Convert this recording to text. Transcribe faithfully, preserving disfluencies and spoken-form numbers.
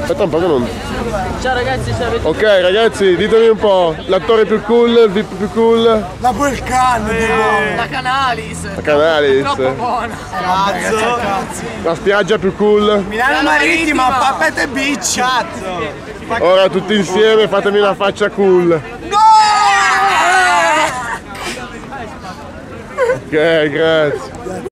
Aspetta un po' che non... Ciao ragazzi, ciao. Ok ragazzi, ditemi un po', l'attore più cool, il V I P più cool? La Vulcan, eh. La Canalis. La Canalis. Troppo buona. Cazzo. La spiaggia più cool? Milano Marittima, Papete Beach. Cazzo. Ora tutti insieme fatemi una faccia cool. Ok, grazie.